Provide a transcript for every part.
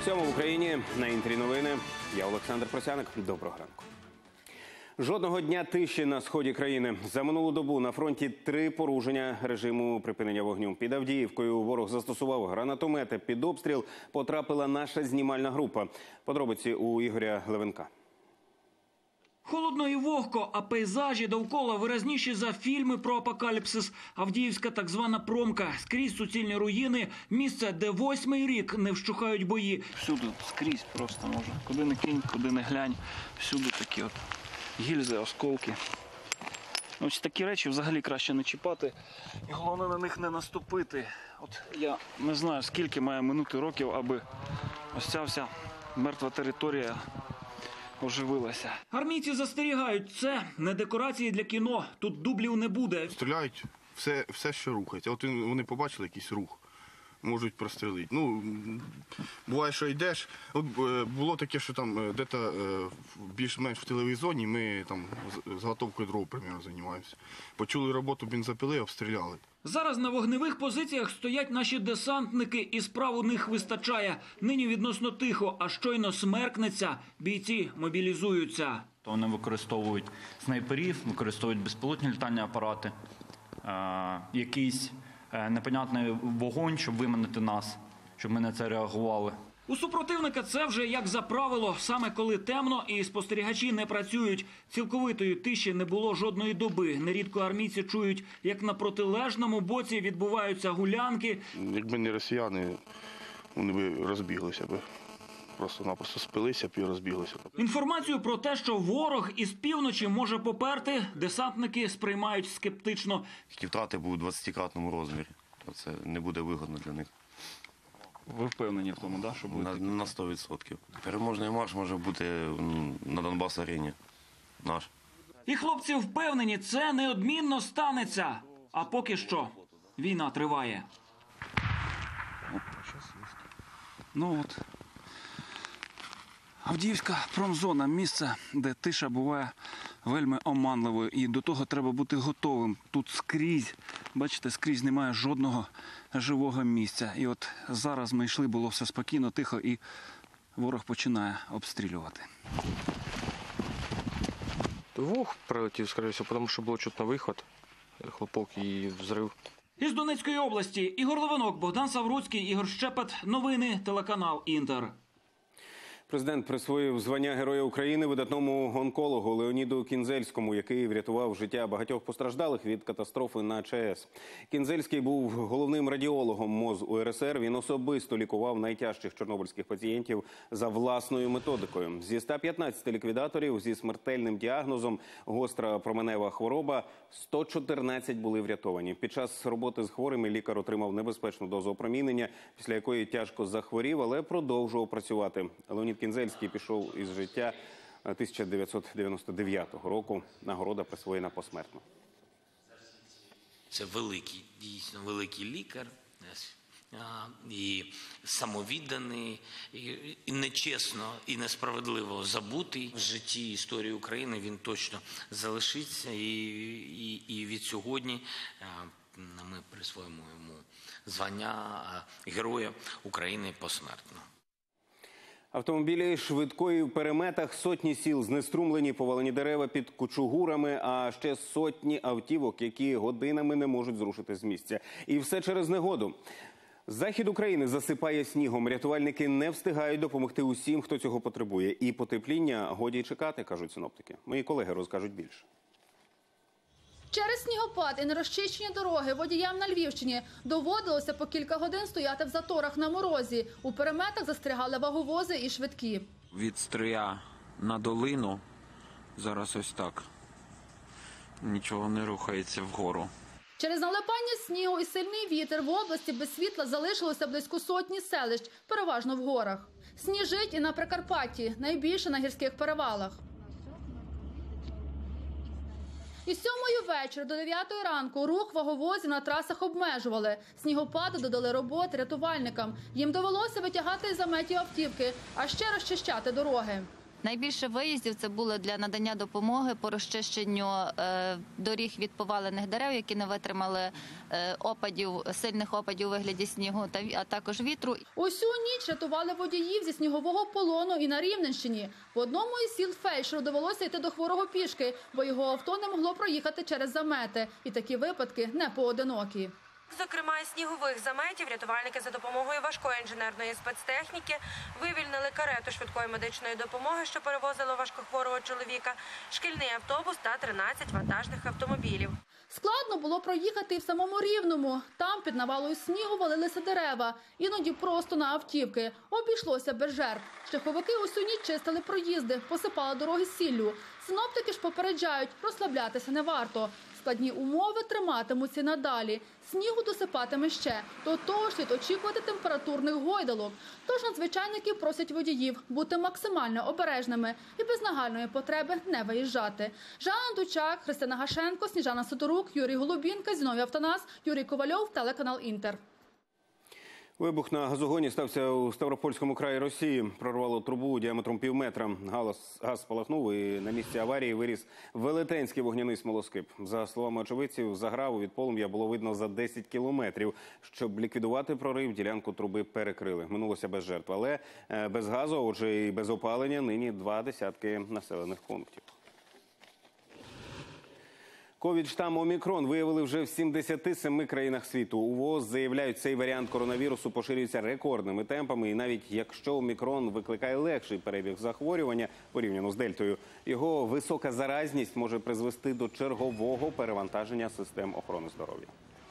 7 в Україні. На Інтері новини. Я Олександр Просяник. Доброго ранку. Жодного дня тиші на сході країни. За минулу добу на фронті 3 порушення режиму припинення вогню. Під Авдіївкою ворог застосував гранатомети. Під обстріл потрапила наша знімальна група. Подробиці у Ігоря Левенка. Холодно і вогко, а пейзажі довкола виразніші за фільми про апокаліпсис. Авдіївська так звана промка. Скрізь суцільні руїни. Місце, де 8-й рік не вщухають бої. Всюди, скрізь просто може. Куди не кинь, куди не глянь. Всюди такі от гільзи, осколки. Ось такі речі взагалі краще не чіпати. І головне на них не наступити. От я не знаю, скільки має минути років, аби ось ця вся мертва територія оживилася. Армійці застерігають, це не декорації для кіно, тут дублів не буде. Стріляють все, що рухається. От вони побачили якийсь рух, можуть прострілити. Ну, буває, що йдеш. От було таке, що там десь більш-менш в тиловій зоні ми там зготовкою дров, примерно, займаємося. Почули роботу, бензопили, обстріляли. Зараз на вогневих позиціях стоять наші десантники, і справ у них вистачає. Нині відносно тихо, а щойно смеркнеться, бійці мобілізуються. Вони використовують снайперів, використовують безпілотні літальні апарати, якийсь непонятний вогонь, щоб виманити нас, щоб ми на це реагували. У супротивника це вже як за правило, саме коли темно і спостерігачі не працюють. Цілковитої тиші не було жодної доби. Нерідко армійці чують, як на протилежному боці відбуваються гулянки. Якби не росіяни, вони б розбіглися б. Просто-напросто спилися б і розбіглися б. Інформацію про те, що ворог із півночі може поперти, десантники сприймають скептично. Такі втрати будуть у 20-кратному розмірі. Це не буде вигодно для них. Ви впевнені в тому, да, що буде? На 100%. Переможний марш може бути на Донбас-арені. Наш. І хлопці впевнені, це неодмінно станеться. А поки що війна триває. Ну от. Авдіївська промзона – місце, де тиша буває вельми оманливою. І до того треба бути готовим. Тут скрізь, бачите, скрізь немає жодного живого місця. І от зараз ми йшли, було все спокійно, тихо, і ворог починає обстрілювати. Вог прилетів, скоріше всього, тому що було чутно виход, хлопок і взрив. Із Донецької області Ігор Левенок, Богдан Савруцький, Ігор Щепет. Новини, телеканал «Інтер». Президент присвоїв звання Героя України видатному онкологу Леоніду Кінзельському, який врятував життя багатьох постраждалих від катастрофи на ЧАЕС. Кінзельський був головним радіологом МОЗ УРСР. Він особисто лікував найтяжчих чорнобильських пацієнтів за власною методикою. Зі 115 ліквідаторів зі смертельним діагнозом гостра променева хвороба 114 були врятовані. Під час роботи з хворими лікар отримав небезпечну дозу опромінення, після якої тяжко захворів, але продовжував працювати. Леонід Кінзельський пішов із життя 1999 року. Нагорода присвоєна посмертно. Це великий, дійсно великий лікар. І самовідданий, і нечесно, і несправедливо забутий. В житті історії України він точно залишиться. І від сьогодні ми присвоїмо йому звання Героя України посмертно. Автомобілі швидкої в переметах, сотні сіл знеструмлені, повалені дерева під кучугурами, а ще сотні автівок, які годинами не можуть зрушити з місця. І все через негоду. Захід України засипає снігом. Рятувальники не встигають допомогти усім, хто цього потребує. І потепління годі й чекати, кажуть синоптики. Мої колеги розкажуть більше. Через снігопад і нерозчищені дороги водіям на Львівщині доводилося по кілька годин стояти в заторах на морозі. У переметах застрягали ваговози і швидкі. Від Стрия на долину зараз ось так. Нічого не рухається вгору. Через налипання снігу і сильний вітер в області без світла залишилося близько сотні селищ, переважно в горах. Сніжить і на Прикарпатті, найбільше на гірських перевалах. Із 7-ї вечора до 9-ї ранку рух ваговозів на трасах обмежували. Снігопаду додали роботи рятувальникам. Їм довелося витягати із заметів автівки, а ще розчищати дороги. Найбільше виїздів це було для надання допомоги по розчищенню доріг від повалених дерев, які не витримали сильних опадів у вигляді снігу, а також вітру. Усю ніч рятували водіїв зі снігового полону і на Рівненщині. В одному із сіл фельдшеру довелося йти до хворого пішки, бо його авто не могло проїхати через замети. І такі випадки не поодинокі. Зокрема, із снігових заметів рятувальники за допомогою важкої інженерної спецтехніки вивільнили карету швидкої медичної допомоги, що перевозила важкохворого чоловіка, шкільний автобус та 13 вантажних автомобілів. Складно було проїхати і в самому Рівному. Там під навалою снігу валилися дерева, іноді просто на автівки. Обійшлося без жертв. Шляховики усю ніч чистили проїзди, посипали дороги сіллю. Синоптики ж попереджають, розслаблятися не варто. Складні умови триматимуться надалі. Снігу досипатиме ще. До того ж слід очікувати температурних гойдалок. Тож надзвичайники просять водіїв бути максимально обережними і без нагальної потреби не виїжджати. Жанна Дучак, Христина Гашенко, Сніжана Сидорук, Юрій Голубінка, Зіновій Автонас, Юрій Ковальов, телеканал «Інтер». Вибух на газогоні стався у Ставропольському краї Росії. Прорвало трубу діаметром півметра. Газ спалахнув і на місці аварії виріс велетенський вогняний смолоскип. За словами очевидців, заграву від полум'я було видно за 10 кілометрів. Щоб ліквідувати прорив, ділянку труби перекрили. Минулося без жертв. Але без газу, а отже і без опалення, нині 20 населених пунктів. Ковід-штам Омікрон виявили вже в 77 країнах світу. У ВООЗ заявляють, цей варіант коронавірусу поширюється рекордними темпами. І навіть якщо Омікрон викликає легший перебіг захворювання порівняно з Дельтою, його висока заразність може призвести до чергового перевантаження систем охорони здоров'я.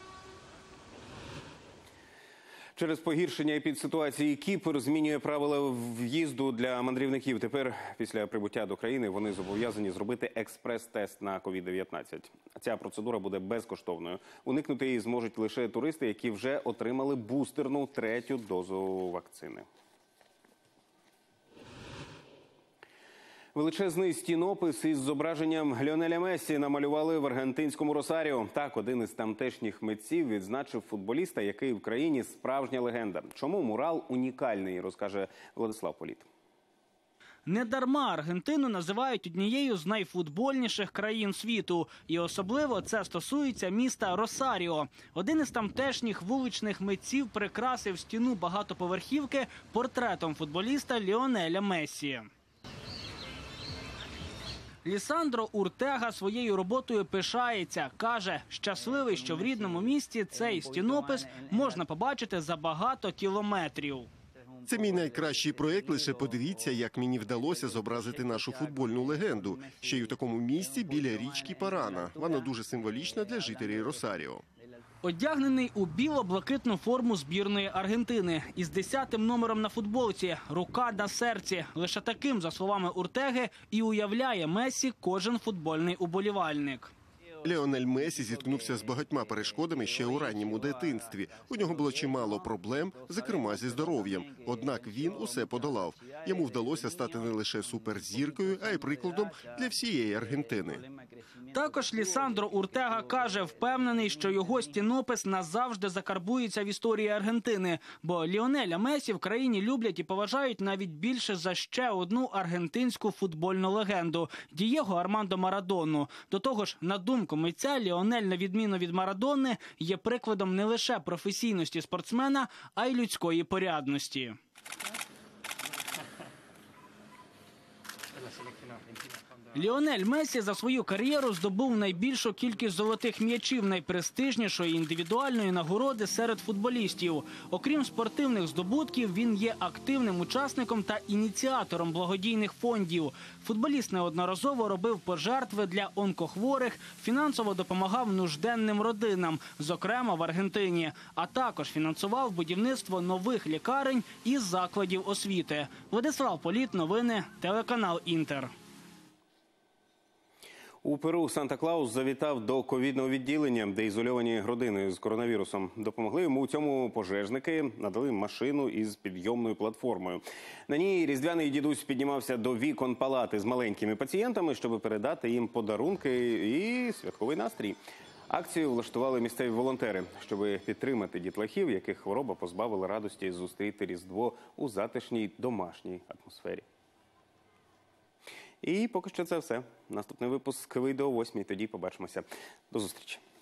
Через погіршення епідситуації Кіпр змінює правила в'їзду для мандрівників. Тепер, після прибуття до країни, вони зобов'язані зробити експрес-тест на COVID-19. Ця процедура буде безкоштовною. Уникнути її зможуть лише туристи, які вже отримали бустерну 3-ю дозу вакцини. Величезний стінопис із зображенням Ліонеля Мессі намалювали в аргентинському Росаріо. Так, один із тамтешніх митців відзначив футболіста, який в країні справжня легенда. Чому мурал унікальний, розкаже Владислав Політ. Недарма Аргентину називають однією з найфутбольніших країн світу. І особливо це стосується міста Росаріо. Один із тамтешніх вуличних митців прикрасив стіну багатоповерхівки портретом футболіста Ліонеля Мессі. Лісандро Уртега своєю роботою пишається. Каже, щасливий, що в рідному місті цей стінопис можна побачити за багато кілометрів. Це мій найкращий проєкт, лише подивіться, як мені вдалося зобразити нашу футбольну легенду. Ще й у такому місці біля річки Парана. Вона дуже символічна для жителів Росаріо. Одягнений у біло-блакитну форму збірної Аргентини. Із 10-м номером на футболці, рука на серці. Лише таким, за словами Уртеги, і уявляє Мессі кожен футбольний уболівальник. Ліонель Мессі зіткнувся з багатьма перешкодами ще у ранньому дитинстві. У нього було чимало проблем, зокрема зі здоров'ям. Однак він усе подолав. Йому вдалося стати не лише суперзіркою, а й прикладом для всієї Аргентини. Також Лісандро Уртега каже, впевнений, що його стінопис назавжди закарбується в історії Аргентини. Бо Ліонеля Мессі в країні люблять і поважають навіть більше за ще одну аргентинську футбольну легенду – Дієго Армандо Марадону. До того ж, на думку митця, Ліонель, на відміну від Марадони, є прикладом не лише професійності спортсмена, а й людської порядності. Ліонель Мессі за свою кар'єру здобув найбільшу кількість золотих м'ячів, найпрестижнішої індивідуальної нагороди серед футболістів. Окрім спортивних здобутків, він є активним учасником та ініціатором благодійних фондів. Футболіст неодноразово робив пожертви для онкохворих, фінансово допомагав нужденним родинам, зокрема в Аргентині, а також фінансував будівництво нових лікарень і закладів освіти. Владислав Політ, новини, телеканал «Інтер». У Перу Санта-Клаус завітав до ковідного відділення, де ізольовані родини з коронавірусом. Допомогли йому у цьому пожежники, надали машину із підйомною платформою. На ній різдвяний дідусь піднімався до вікон палати з маленькими пацієнтами, щоб передати їм подарунки і святковий настрій. Акцію влаштували місцеві волонтери, щоб підтримати дітлахів, яких хвороба позбавила радості зустріти Різдво у затишній домашній атмосфері. І поки що це все. Наступний випуск вийде о 8:00, тоді побачимося. До зустрічі.